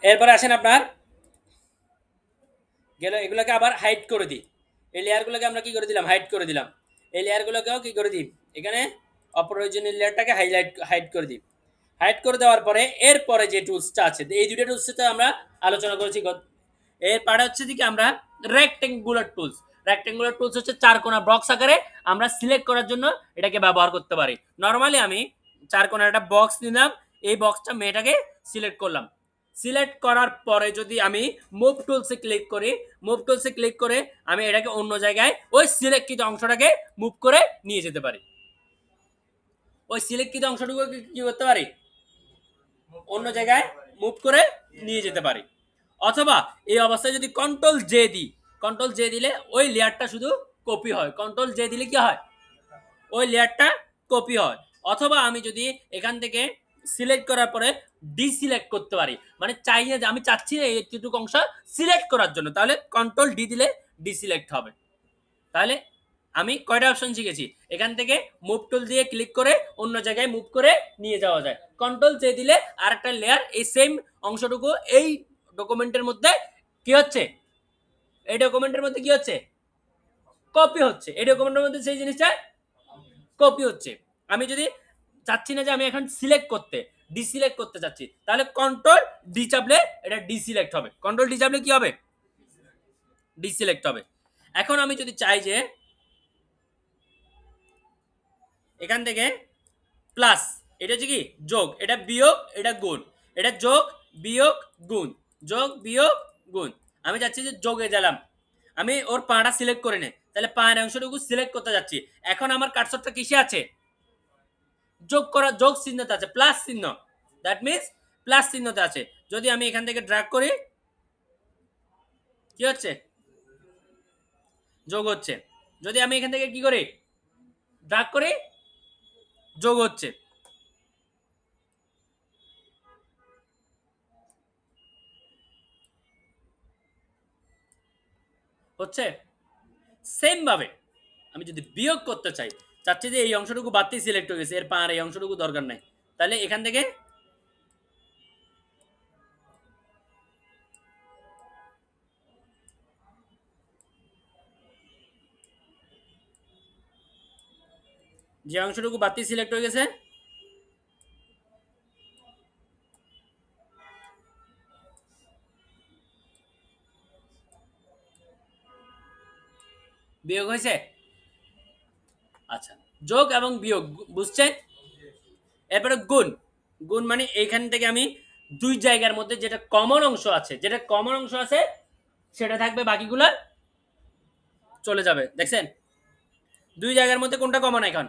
এরপরে আসেন আপনার গেল, এগুলোকে আবার হাইড করে দিই। এই লেয়ারগুলোকে আমরা কি করে দিলাম, হাইড করে দিলাম। এই লেয়ারগুলোকেও কি করে দিই, এখানে অপ্রয়োজনীয় লেয়ারটাকে হাইড করে দিই। হাইড করে দেওয়ার পরে এরপরে যে টুলসটা আছে, এই দুইটা টুলসে তো আমরা আলোচনা করেছি। এর পারে হচ্ছে কি আমরা রেক্টেঙ্গুলার টুলস। রেক্টেঙ্গুলার টুলস হচ্ছে চার কোণা বক্স আকারে আমরা সিলেক্ট করার জন্য এটাকে ব্যবহার করতে পারি। নর্মালি আমি চার কোণার একটা বক্স নিলাম, এই বক্সটা মেয়েটাকে সিলেক্ট করলাম। সিলেক্ট করার পরে যদি আমি মুভ টুলসে ক্লিক করি, মুভ টুলসে ক্লিক করে আমি এটাকে অন্য জায়গায় ওই সিলেক্টিভ অংশটাকে মুভ করে নিয়ে যেতে পারি। ওই সিলেক্টিভ অংশটুকু কি করতে পারি, অন্য জায়গায় মুভ করে নিয়ে যেতে পারি। অথবা এই অবস্থায় যদি কন্ট্রোল জে দিই, কন্ট্রোল জে দিলে ওই লেয়ারটা শুধু কপি হয়। কন্ট্রোল জে দিলে কি হয়, ওই লেয়ারটা কপি হয়। অথবা আমি যদি এখান থেকে সিলেক্ট করার পরে ডিসিলেক্ট করতে পারি, মানে চাই না যে আমি চাচ্ছি না এইটুকু অংশ সিলেক্ট করার জন্য, তাহলে কন্ট্রোল ডি দিলে ডিসিলেক্ট হবে। তাহলে আমি কয়টা অপশন শিখেছি, এখান থেকে মুভ টুল দিয়ে ক্লিক করে অন্য জায়গায় মুভ করে নিয়ে যাওয়া যায়। কন্ট্রোল জে দিলে আর একটা লেয়ার এই সেম অংশটুকু এই ডকুমেন্টের মধ্যে কি হচ্ছে, এই ডকুমেন্টের মধ্যে কি হচ্ছে, কপি হচ্ছে। এই ডকুমেন্টের মধ্যে সেই জিনিসটা কপি হচ্ছে। আমি যদি চাচ্ছি না যে আমি এখন সিলেক্ট করতে, ডিসিলেক্ট করতে চাচ্ছি, তাহলে কন্ট্রোল ডি চাপলে এটা ডিসিলেক্ট হবে। কন্ট্রোল ডি চাপলে কি হবে, ডিসিলেক্ট হবে। এখন আমি যদি চাই যে এখান থেকে প্লাস, এটা হচ্ছে কি যোগ, এটা বিয়োগ, এটা গুণ, এটা যোগ বিয়োগ গুণ, যোগ বিয়োগ গুণ। আমি চাচ্ছি যে যোগে গেলাম, আমি ওর পাটা সিলেক্ট করে নে, তাহলে পায়ের অংশটুকু সিলেক্ট করতে যাচ্ছি। এখন আমার কার্সরটা কিসে আছে, যোগ করা, যোগ চিহ্নতে আছে, প্লাস চিহ্ন, দ্যাট মিন্স প্লাস চিহ্নতে আছে। যদি আমি এখান থেকে ড্র্যাগ করি কি হচ্ছে, যোগ হচ্ছে। যদি আমি এখান থেকে কি করি, ড্র্যাগ করি, যোগ হচ্ছে। হচ্ছে সেম ভাবে আমি যদি বিয়োগ করতে চাই, চাচ্ছি যে এই অংশটুকু বাড়তি সিলেক্ট হয়ে গেছে, এর পার এই অংশটুকু দরকার নাই, তাহলে এখান থেকে যে অংশটুকু বাড়তি সিলেক্ট হয়ে গেছে বিয়োগ হয়েছে। আচ্ছা, যোগ এবং বিয়োগ বুঝছেন। এরপরে গুণ, গুণ মানে এইখান থেকে আমি দুই জায়গার মধ্যে যেটা কমন অংশ আছে, যেটা কমন অংশ আছে সেটা থাকবে, বাকিগুলো চলে যাবে। দেখছেন দুই জায়গার মধ্যে কোনটা কমন, এখন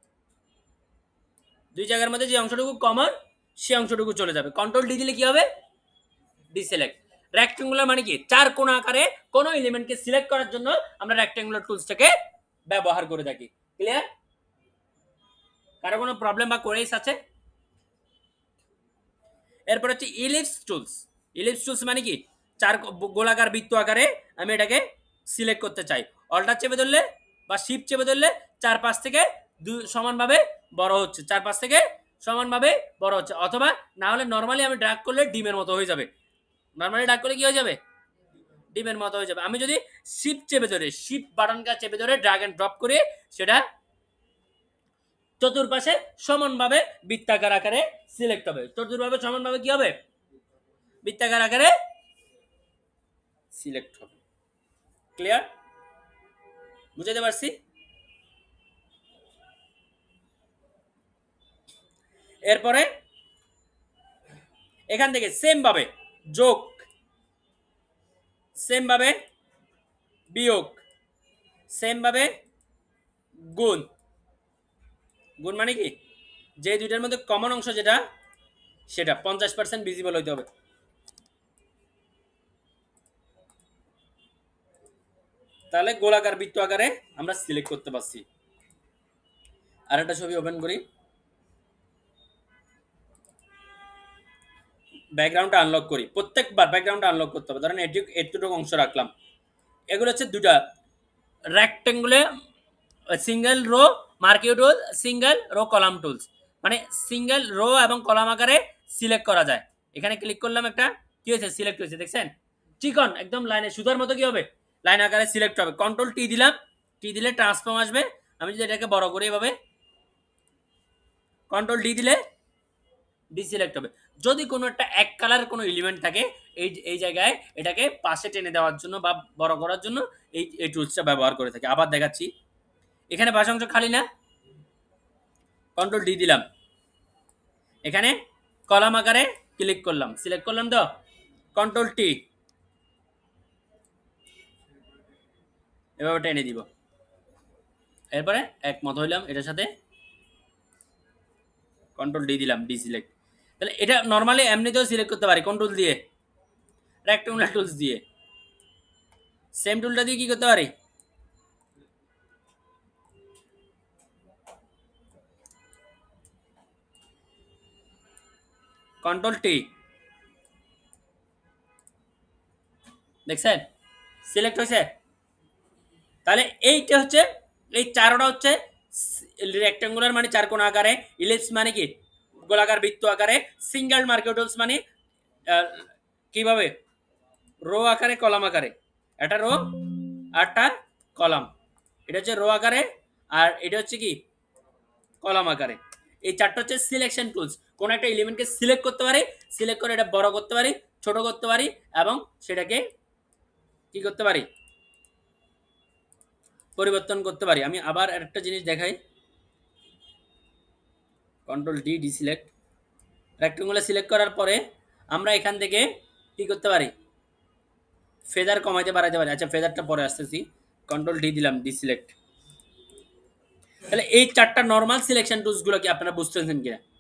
দুই জায়গার মধ্যে যে অংশটুকু কমন সে অংশটুকু চলে যাবে। কন্ট্রোল ডি দিলে কি হবে, ডিসিলেক্ট। রেক্টেঙ্গুলার মানে কি, চার কোণ আকারে কোন এলিমেন্টকে সিলেক্ট করার জন্য আমরা রেক্টেঙ্গুলার টুলসটাকে ব্যবহার করে থাকি। ক্লিয়ার? কারো কোনো প্রবলেম বা কোয়েরিজ আছে? এরপর হচ্ছে ইলিপস টুলস। ইলিপস টুলস মানে কি, চার গোলাকার বৃত্ত আকারে আমি এটাকে সিলেক্ট করতে চাই। অল্টার চেপে ধরলে বা শিফট চেপে ধরলে চারপাশ থেকে সমানভাবে বড় হচ্ছে, চারপাশ থেকে সমানভাবে বড় হচ্ছে। অথবা না হলে নর্মালি আমি ড্র্যাগ করলে ডিমের মতো হয়ে যাবে। নর্মালি ড্র্যাগ করলে কি হয়ে যাবে, ডিমের মতো হয়ে যাবে। আমি যদি শিফট চেপে ধরে, শিফট বাটনটা চেপে ধরে ড্র্যাগ এন্ড ড্রপ করে সেটা চতুর্পাশে সমানভাবে বৃত্তাকার আকারে সিলেক্ট হবে। চতুর্ভাবে সমানভাবে কি হবে, বৃত্তাকার আকারে সিলেক্ট হবে। ক্লিয়ার? বুঝাতে পারছি? এরপরে এখান থেকে সেম ভাবে যোগ, সেম ভাবে বিয়োগ, সেম ভাবে গুণ। গুণ মানে কি, যে দুইটার মধ্যে কমন অংশ যেটা সেটা 50% ভিজিবল হইতে হবে। তাহলে গোলাকার বৃত্ত আকারে আমরা সিলেক্ট করতে পারছি। আর একটা ছবি ওপেন করি, ব্যাকগ্রাউন্ডটা আনলক করি। প্রত্যেকবার ব্যাকগ্রাউন্ডটা আনলক করতে হবে। ধরেন এটুকু অংশ রাখলাম। এগুলো হচ্ছে দুটা rectangle single row marquee tool, single row column tools, মানে সিঙ্গেল রো এবং কলাম আকারে সিলেক্ট করা যায়। এখানে ক্লিক করলাম একটা, কি হয়েছে? সিলেক্ট হয়েছে, দেখছেন? চিকন একদম লাইনে সুতার মতো কি হবে? লাইন আকারে সিলেক্ট হবে। কন্ট্রোল টি দিলাম, টি দিলে ট্রান্সফর্ম আসবে। আমি যদি এটাকে বড় করি এভাবে, কন্ট্রোল ডি দিলে ডিসিলেক্ট হবে। যদি কোনো একটা এক কালার কোনো এলিমেন্ট থাকে, এই জায়গায় এটাকে পাশে টেনে দেওয়ার জন্য বা বড় করার জন্য এই টুলসটা ব্যবহার করে থাকি। আবার দেখাচ্ছি, এখানে পাশে অংশ খালি না, কন্ট্রোল ডি দিলাম, এখানে কলাম আকারে ক্লিক করলাম, সিলেক্ট করলাম, তো কন্ট্রোল টি, এভাবে টেনে দিব। এরপরে একমত হইলাম এটার সাথে, কন্ট্রোল ডি দিলাম, ডি সিলেক্ট। তাহলে এটা নর্মালি এমনিতেও সিলেক্ট করতে পারি কন্ট্রোল দিয়ে, রেক্টেঙ্গুলার টুলস দিয়ে। সেম টুলটা দিয়ে কি করতে পারি, কন্ট্রোল টি, দেখছেন সিলেক্ট হয়েছে। তাহলে এইটা হচ্ছে, এই চারোটা হচ্ছে রেক্টেঙ্গুলার মানে চার কোণ আকারে, ইলিপস মানে কি গোলাকার বৃত্ত আকারে, সিঙ্গেল মার্কেট টুলস মানে কিভাবে রো আকারে কলাম আকারে, এটা রো আরটা কলাম, এটা হচ্ছে রো আকারে আর এটা হচ্ছে কি কলাম আকারে। এই চারটা হচ্ছে সিলেকশন টুলস। কোন একটা এলিমেন্টকে সিলেক্ট করতে পারি, সিলেক্ট করে এটা বড় করতে পারি, ছোট করতে পারি এবং সেটাকে কি করতে পারি, পরিবর্তন করতে পারি। আমি আবার একটা জিনিস দেখাই, control D, D select, rectangular select করার পরে আমরা এখান থেকে কি করতে পারি, ফেদার কমাইতে বাড়াইতে পারি। আচ্ছা ফেদারটা পরে আসতেছি, কন্ট্রোল ডি দিলাম, ডি সিলেক্ট। তাহলে এই চারটা নর্মাল সিলেকশন টুলস গুলো কি আপনারা বুঝতেছেন কিনা?